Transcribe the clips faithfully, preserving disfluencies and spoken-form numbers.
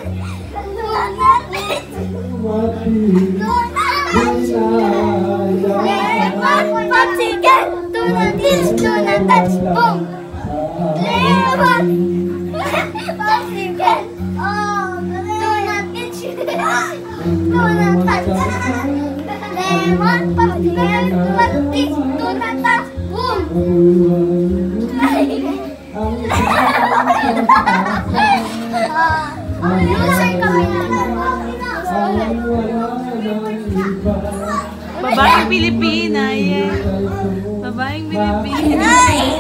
Popsicle, donut this, donut that, boom. Lemon, popsicle, oh, donut this, donut that. Lemon, popsicle, donut this, donut that, boom. Loser kami na. Babaeng Pilipina, yeah. Babaeng Pilipina.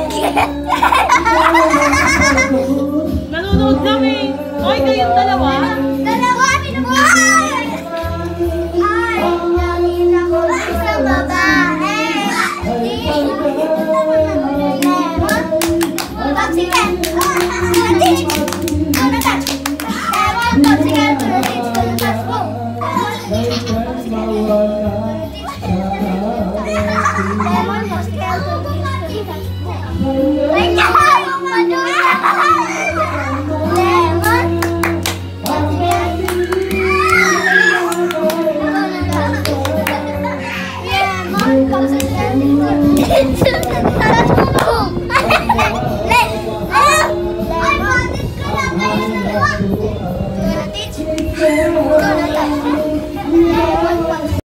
Nanonood kami. Ay, kayong dalawa? Dalawa, pinubuhay! Ay, nangin ako sa babae. Lemon, popsicle, donut, donut, lemon, popsicle, donut, donut, boom. Lemon, popsicle, donut, ay, kaya mo madura! Lemon, popsicle, lemon, popsicle, donut, boom.